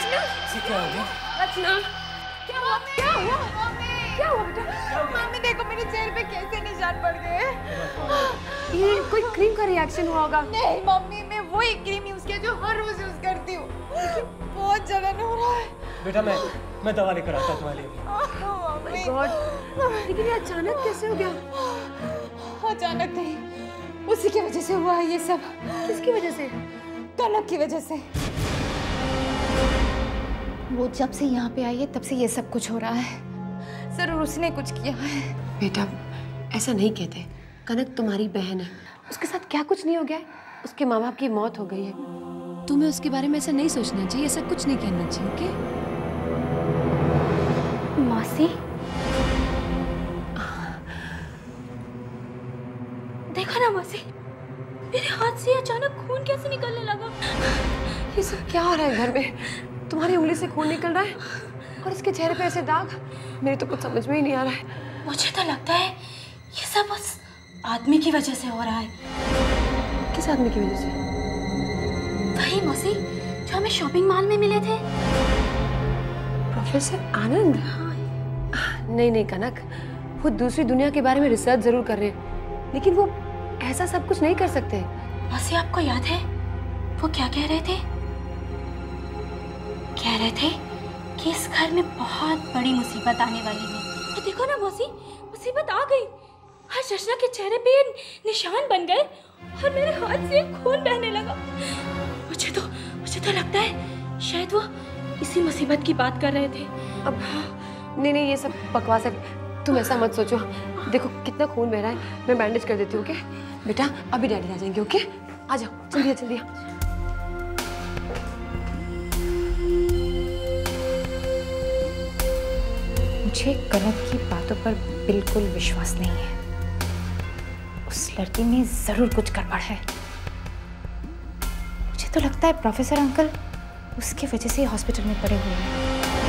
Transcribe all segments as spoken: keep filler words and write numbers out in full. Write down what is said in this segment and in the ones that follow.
रचना, क्या हो गया? रचना, क्या हुआ? क्या हुआ? क्या हुआ बेटा? मम्मी देखो मेरे चेहरे पे कैसे निशान पड़ गए। ये कोई क्रीम का रिएक्शन हुआ होगा। नहीं मम्मी, मैं वही क्रीम यूज किया जो हर रोज यूज करती हूँ। बहुत जलन हो रहा है। बेटा मैं मैं दवा लेकर आता हूँ तुम्हारे लिए। मम्मी गॉड, लेकिन ये अचानक कैसे हो गया? अचानक नहीं, उसी की वजह से हुआ है ये सब। किसकी वजह से? कनक की वजह से। वो जब से यहाँ पे आई है तब से ये सब कुछ हो रहा है। जरूर उसने कुछ किया है। बेटा ऐसा नहीं कहते, कनक तुम्हारी बहन है, उसके साथ क्या कुछ नहीं हो गया है? उसके माँ बाप की मौत हो गई है। तुम्हें उसके बारे में ऐसा नहीं सोचना चाहिए, ऐसा कुछ नहीं कहना चाहिए। ओके मासी, देखा ना मासी, मेरे हाथ से अचानक खून कैसे निकलने लगा। ये सब क्या हो रहा है घर में? तुम्हारी उंगली से खून निकल रहा है और इसके चेहरे पे ऐसे दाग। मेरी तो कुछ समझ में ही नहीं आ रहा है। मुझे तो लगता है ये सब बस आदमी की वजह से हो रहा है। किस आदमी की वजह से? वही मौसी जो हमें शॉपिंग मॉल में मिले थे। प्रोफेसर आनंद? हाँ। नहीं नहीं कनक, वो दूसरी दुनिया के बारे में रिसर्च जरूर कर रहे हैं, लेकिन वो ऐसा सब कुछ नहीं कर सकते। मौसी आपको याद है वो क्या कह रहे थे? कह रहे थे कि इस घर में बहुत बड़ी मुसीबत आने वाली है। तो देखो ना मौसी, मुसीबत आ गई। आज रचना के चेहरे पे निशान बन गए और मेरे हाथ से खून बहने लगा। मुझे तो मुझे तो लगता है शायद वो इसी मुसीबत की बात कर रहे थे। अब नहीं नहीं, ये सब बकवास है, तुम ऐसा मत सोचो। देखो कितना खून बह रहा है, मैं बैंडेज कर देती हूँ। ओके बेटा, अभी डैडी आ जाएंगे। ओके आ जाओ, जल्दी जल्दी। मुझे कनक की बातों पर बिल्कुल विश्वास नहीं है। उस लड़की में जरूर कुछ गड़बड़ है। मुझे तो लगता है प्रोफेसर अंकल उसकी वजह से हॉस्पिटल में पड़े हुए हैं।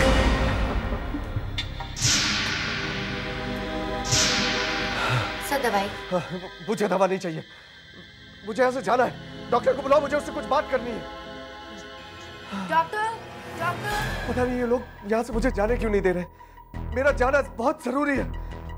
सर दवाई। मुझे दवा नहीं चाहिए, मुझे यहाँ से जाना है। डॉक्टर को बुलाओ, मुझे उससे कुछ बात करनी है। Doctor, doctor. पता नहीं ये लोग यहाँ से मुझे जाने क्यों नहीं दे रहे। मेरा जाना बहुत जरूरी है।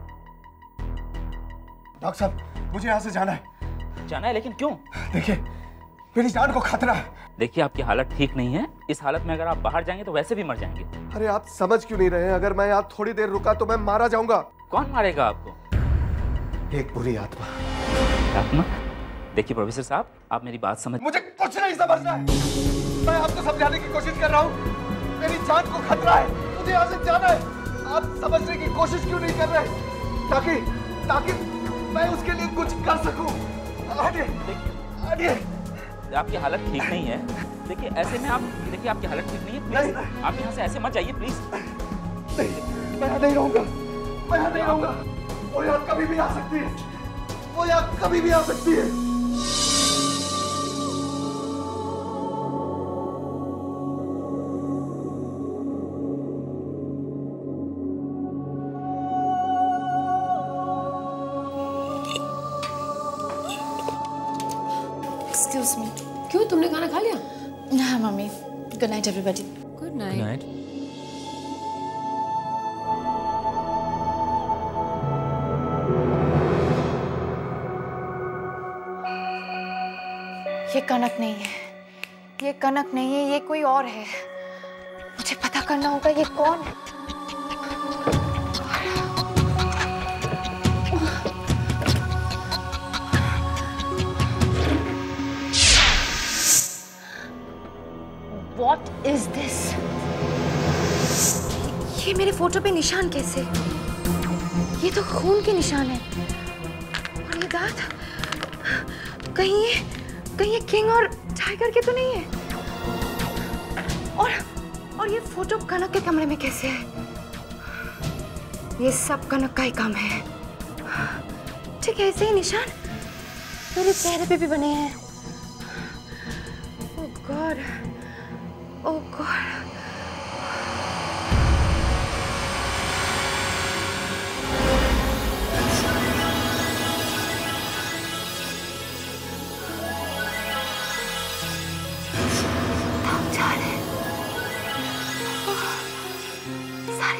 डॉक्टर साहब, मुझे यहाँ से जाना है। जाना है, लेकिन क्यों? देखिए मेरी जान को खतरा है। देखिए आपकी हालत ठीक नहीं है। इस हालत में अगर आप बाहर जाएंगे तो वैसे भी मर जाएंगे। अरे आप समझ क्यों नहीं रहे हैं? अगर मैं यहाँ थोड़ी देर रुका तो मैं मारा जाऊंगा। कौन मारेगा आपको? एक बुरी आत्मा। आत्मा? देखिए प्रोफेसर साहब, आप मेरी बात समझ। मुझे कुछ नहीं समझना है। मैं आपको समझाने की कोशिश कर रहा हूँ। मेरी जान को खतरा है, मुझे यहाँ से जाना है। आप समझने की कोशिश क्यों नहीं कर रहे? ताकि ताकि मैं उसके लिए कुछ कर सकूं। हटिए, हटिए। आपकी हालत ठीक नहीं है। देखिए ऐसे में आप, देखिए आपकी हालत ठीक नहीं है। प्लीज नहीं। आप यहाँ से ऐसे मत जाइए प्लीज। नहीं, मैं यहाँ नहीं रहूंगा। मैं यहाँ नहीं रहूंगा। वो यहाँ कभी भी आ सकती है। वो यहाँ कभी भी आ सकती है। Excuse me. क्यों, तुमने खाना खा लिया? हाँ mummy. Good night everybody. Good night. ये कनक नहीं है, ये कनक नहीं है, ये कोई और है। मुझे पता करना होगा ये कौन है। What is this? ये मेरे फोटो पे निशान कैसे? ये तो खून के निशान है। और ये दांत कहीं ये कहीं ये किंग और टाइगर के तो नहीं है। और और ये फोटो कनक के कमरे में कैसे है? ये सब कनक का ही काम है। ठीक है, ऐसे ही निशान मेरे चेहरे पे भी बने हैं। Oh god, oh god.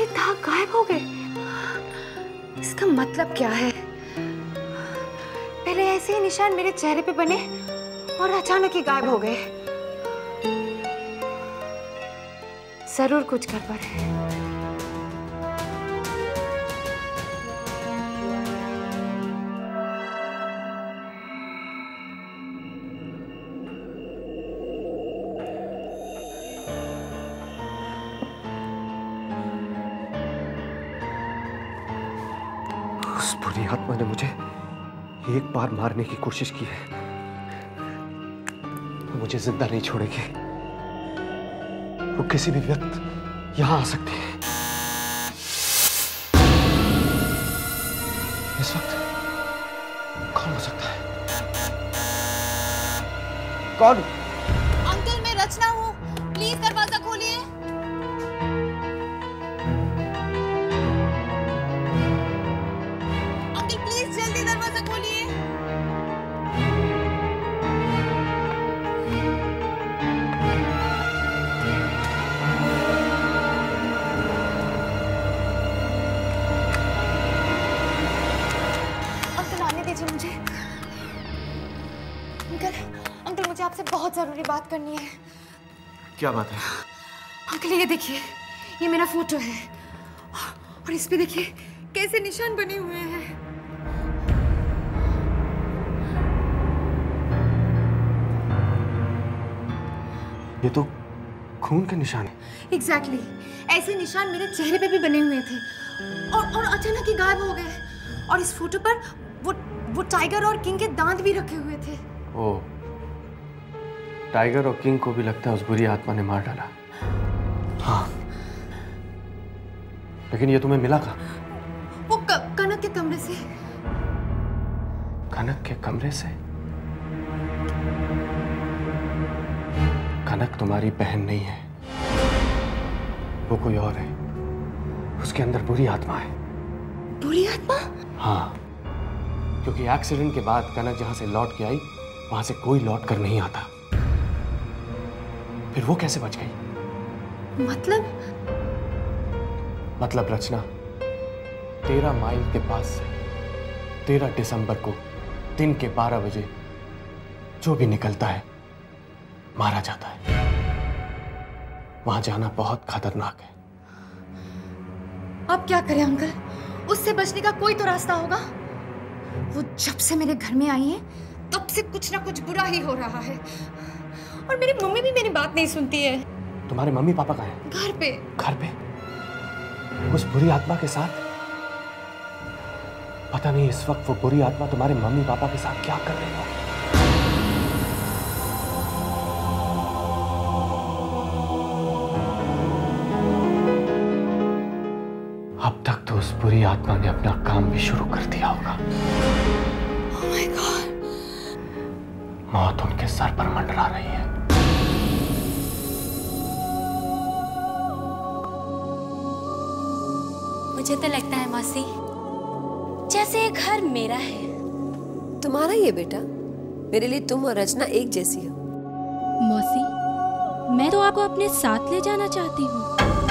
ये दाग गायब हो गए। इसका मतलब क्या है? पहले ऐसे ही निशान मेरे चेहरे पे बने और अचानक ही गायब हो गए। जरूर कुछ गड़बड़ है। उस बुरी आत्मा ने मुझे एक बार मारने की कोशिश की है, वो मुझे जिंदा नहीं छोड़ेगी। वो किसी भी वक्त यहां आ सकती है। इस वक्त कौन हो सकता है? कौन? अंकल, मैं रचना हूँ, प्लीज दरवाजा खोलिए। अंकल प्लीज जल्दी दरवाजा खोलिए। अंकल आने दीजिए मुझे। अंकल, अंकल मुझे आपसे बहुत जरूरी बात करनी है। क्या बात है? अंकल ये देखिए, ये मेरा फोटो है और इस पे देखिए कैसे निशान बने हुए हैं। ये तो खून के निशान है। Exactly exactly. ऐसे निशान मेरे चेहरे पे भी बने हुए थे और और अचानक ही गायब हो गए। और इस फोटो पर वो वो टाइगर और किंग के दांत भी रखे हुए थे। ओ, टाइगर और किंग को भी लगता है उस बुरी आत्मा ने मार डाला। हाँ, लेकिन ये तुम्हें मिला कहाँ? वो क, कनक के कमरे से। कनक के कमरे से? कनक तुम्हारी बहन नहीं है, वो कोई और है। उसके अंदर बुरी आत्मा है। बुरी आत्मा? हाँ, क्योंकि एक्सीडेंट के बाद कनक जहां से लौट के आई वहां से कोई लौट कर नहीं आता। फिर वो कैसे बच गई? मतलब? मतलब रचना, तेरह माइल के पास से तेरह दिसंबर को दिन के बारह बजे जो भी निकलता है मारा जाता है। वहां जाना बहुत खतरनाक है। अब क्या करें अंकल? उससे बचने का कोई तो रास्ता होगा। वो जब से मेरे घर में आई है तब से कुछ ना कुछ बुरा ही हो रहा है और मेरी मम्मी भी मेरी बात नहीं सुनती है। तुम्हारे मम्मी पापा कहाँ हैं? घर पे। घर पे? उस बुरी आत्मा के साथ? पता नहीं इस वक्त वो बुरी आत्मा तुम्हारे मम्मी पापा के साथ क्या कर रही होगी। अब तक तो उस बुरी आत्मा ने अपना काम भी शुरू कर दिया होगा। Oh my God! मौत उनके सर पर मंडरा रही है। मुझे तो लगता है मौसी, जैसे ये घर मेरा है। तुम्हारा ही है बेटा। मेरे लिए तुम और रचना एक जैसी हो। मौसी, मैं तो आपको अपने साथ ले जाना चाहती हूँ।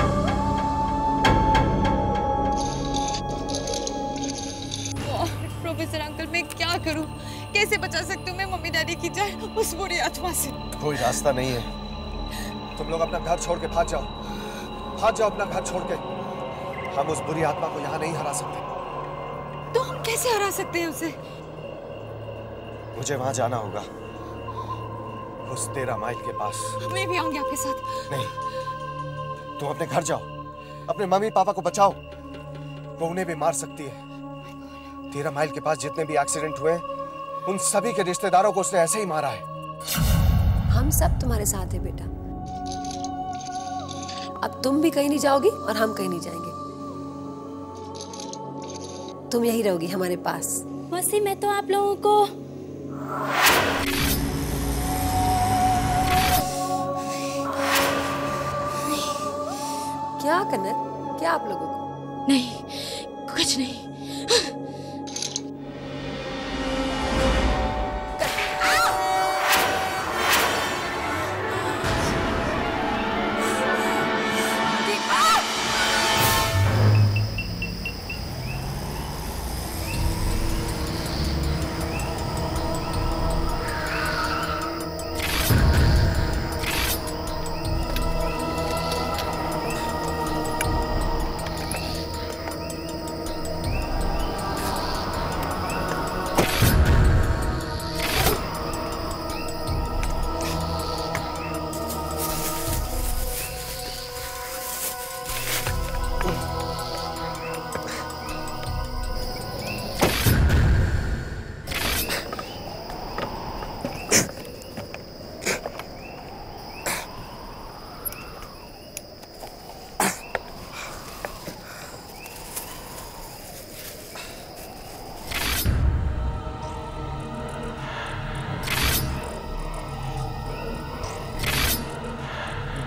प्रोफेसर अंकल, मैं क्या करूं? कैसे बचा सकती हूँ मैं मम्मी डैडी की जान उस बुरी आत्मा से? कोई रास्ता नहीं है। तुम लोग अपना घर छोड़ के भाग जाओ, भाग जाओ अपना घर छोड़ के। हम उस बुरी आत्मा को यहाँ नहीं हरा सकते। तो हम कैसे हरा सकते हैं उसे? मुझे वहां जाना होगा, उस तेरह माइल के पास। मैं भी आऊंगी आपके साथ। नहीं, तुम अपने घर जाओ, अपने मम्मी पापा को बचाओ। वो उन्हें भी मार सकती है। तेरह माइल के पास जितने भी एक्सीडेंट हुए उन सभी के रिश्तेदारों को उसने ऐसे ही मारा है। हम सब तुम्हारे साथ हैं बेटा। अब तुम भी कहीं नहीं जाओगी और हम कहीं नहीं जाएंगे। तुम यही रहोगी हमारे पास। मौसी, मैं तो आप लोगों को क्या कनक? क्या आप लोगों को? नहीं, कुछ नहीं।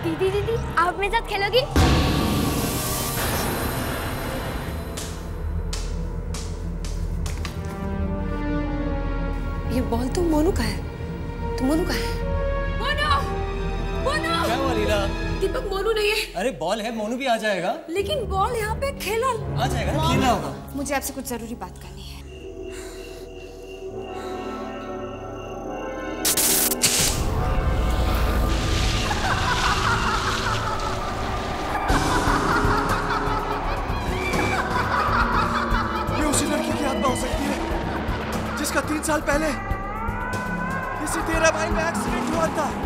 दीदी दीदी आप मेरे साथ खेलोगी? ये बॉल तो मोनू का है। तो मोनू का है। मोनू! मोनू! क्या हुआ लीला? दीपक मोनू नहीं है। अरे बॉल है, मोनू भी आ जाएगा। लेकिन बॉल यहाँ पे खेला आ जाएगा ना, खेलना होगा। मुझे आपसे कुछ जरूरी बात करनी है। ये उसी लड़की की आत्मा हो सकती है जिसका तीन साल पहले इसी तेरह माइल में एक्सीडेंट हुआ था।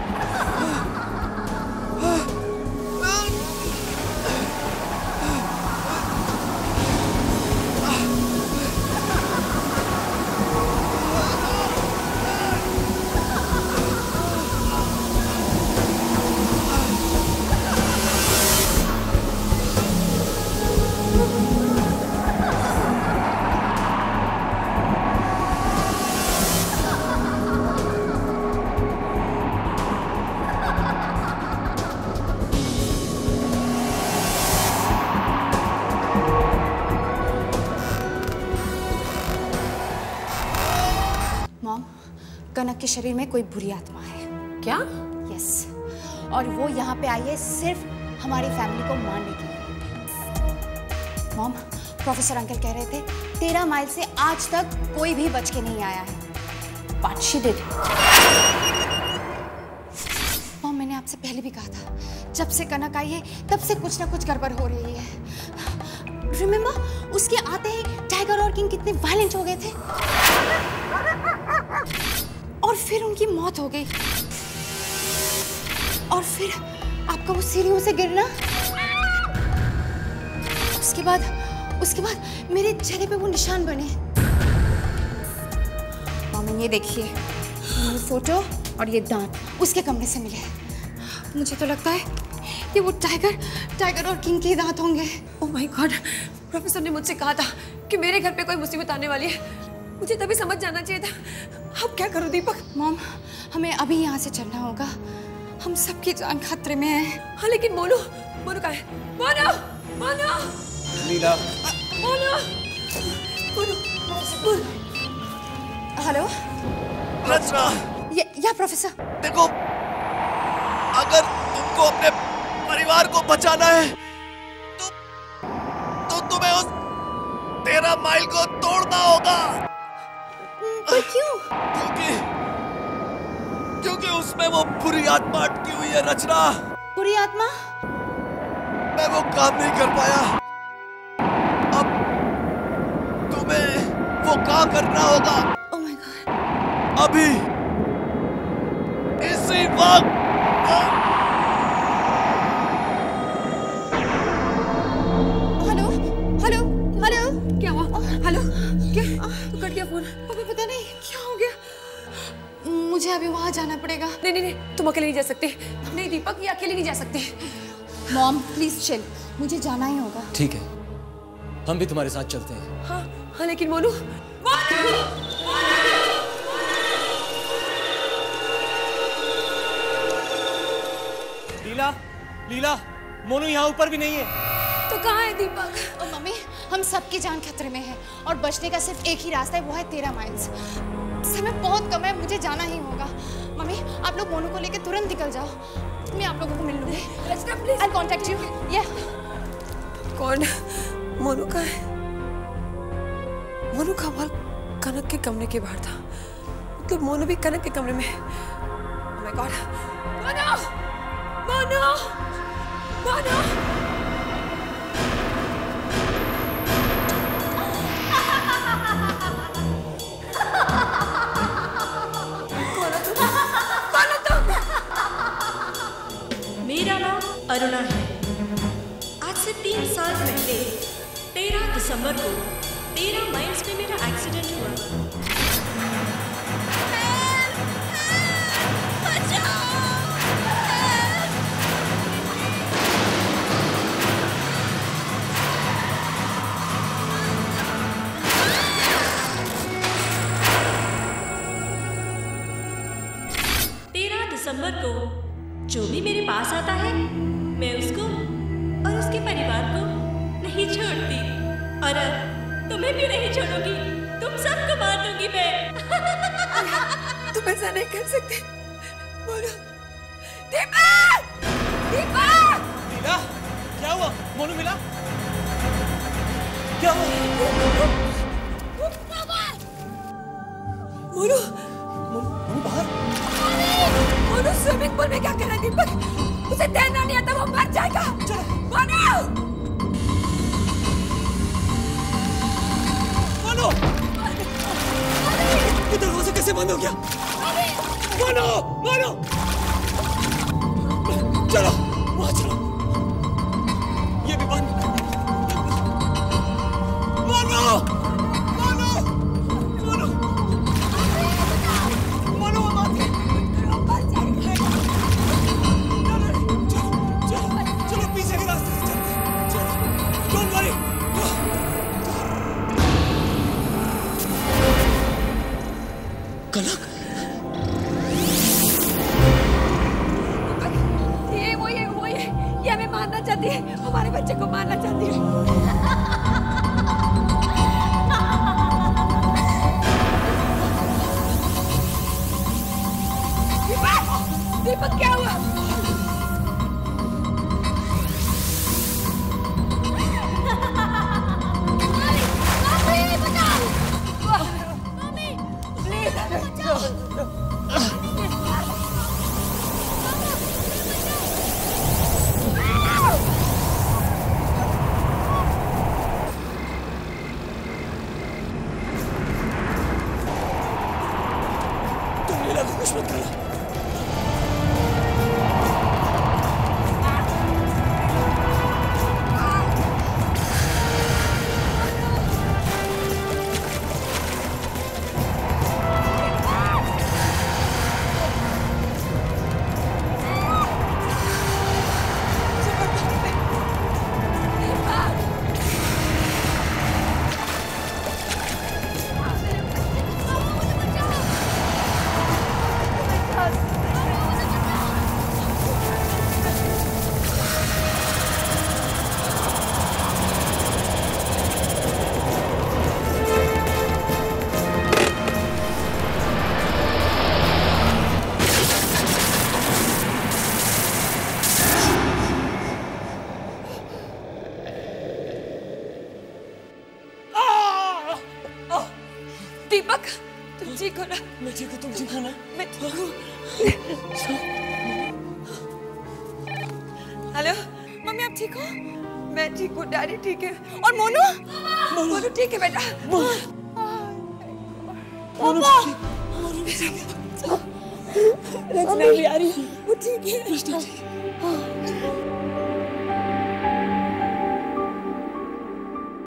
कनक के शरीर में कोई बुरी आत्मा है। क्या? यस, और वो यहाँ पे आई है सिर्फ हमारी फैमिली को मारने के लिए। मॉम, प्रोफेसर अंकल कह रहे थे तेरह माइल से आज तक कोई भी बच के नहीं आया है। But she did. मॉम, मैंने आपसे पहले भी कहा था, जब से कनक आई है तब से कुछ ना कुछ गड़बड़ हो रही है। रिमेम्बर, उसके आते ही टाइगर और किंग कितने वायलेंट हो गए थे और फिर उनकी मौत हो गई। और फिर आपका वो सीढ़ियों से गिरना, उसके बाद उसके बाद मेरे चेहरे पे वो निशान बने। मम्मी ये देखिए, ये फोटो और ये दांत उसके कमरे से मिले। मुझे तो लगता है कि वो टाइगर टाइगर और किंग के दांत होंगे। ओह माय गॉड, प्रोफेसर ने मुझसे कहा था कि मेरे घर पे कोई मुसीबत आने वाली है। मुझे तभी समझ जाना चाहिए था। अब क्या करूं दीपक? मॉम, हमें अभी यहाँ से चलना होगा। हम सबकी जान खतरे में है। हाँ लेकिन मोनू, मोनू कहाँ है? मोनू, मोनू, लीला, मोनू, मोनू, मोनू। हेलो, रचना, ये या प्रोफेसर। देखो, अगर तुमको अपने परिवार को बचाना है तो तो तुम्हें उस तेरह माइल को तोड़ना होगा। पर क्यों? क्योंकि क्योंकि उसमें वो बुरी आत्मा अटकी हुई है। रचना, बुरी आत्मा? मैं वो काम नहीं कर पाया। अब तुम्हें वो काम करना होगा। Oh my god. अभी इसी वक्त। Hello, hello, hello. क्या हुआ? हेलो, क्या? तो कट गया फोन। अभी पता नहीं क्या हो गया। मुझे अभी वहां जाना पड़ेगा। नहीं नहीं नहीं, तुम अकेले नहीं जा सकते। नहीं दीपक, ये अकेले नहीं जा सकते। मॉम प्लीज चिल, मुझे जाना ही होगा। ठीक है, हम भी तुम्हारे साथ चलते हैं। हाँ हाँ लेकिन मोनू, लीला, लीला, मोनू यहाँ ऊपर भी नहीं है। तो कहाँ है दीपक? और मम्मी, हम सबकी जान खतरे में है और बचने का सिर्फ एक ही रास्ता है, वो है तेरह माइल्स। समय बहुत कम है, मुझे जाना ही होगा। मम्मी, आप लोग मोनू को लेकर तुरंत निकल जाओ, मैं आप लोगों को मिल लूंगी। Rachna please. I'll contact you. Yeah. कौन? मोनू का है? मोनू का बॉल कनक के कमरे के बाहर था। मतलब मोनू भी कनक के कमरे में है। Oh my God. Monu! Monu! Monu! मेरा नाम अरुणा है। आज से तीन साल पहले तेरह दिसंबर को तेरह माइल्स में मेरा एक्सीडेंट हुआ। तेरह दिसंबर को जो भी मेरे पास आता है मैं उसको और उसके परिवार को नहीं छोड़ती, और अब तुम्हें भी नहीं छोड़ूंगी, तुम सबको मार दूंगी मैं। तुम ऐसा नहीं कर सकते। बोलो दीपक, दीपक। लीला, क्या हुआ? मोनू मिला? क्या हुआ? मोनू, मोनू बाहर? मोनू स्विमिंग पूल में क्या कर रहा है दीपक? उसे तैरना नहीं आता, वो मर जाएगा। मोनू, मोनू, ये दरवाजा कैसे बंद हो गया? मोनू, मोनू, चलो वहाँ चलो, ये भी बंद। मोनू, मोनू, मोनू, मोनू वो बात है। चलो, चलो, चलो पीछे के रास्ते से चलते हैं। चलो, डोंट वरी। कनक, ये वो ये वो ये ये हमें मारना चाहती है, हमारे बच्चे को मारना चाहती है। दीपक, दीपक क्या हुआ? तुम लीला को कुछ मत करना। दीपक, तुम ठीक हो ना? मैं ठीक हूँ, तुम ठीक हो ना? मैं ठीक हूँ। हेलो मम्मी, आप ठीक हो? मैं ठीक हूँ, डैडी ठीक है, और मोनू? मोनू ठीक है बेटा? मोनू ठीक है, मोनू ठीक है। रचना भी आ रही है, वो ठीक है।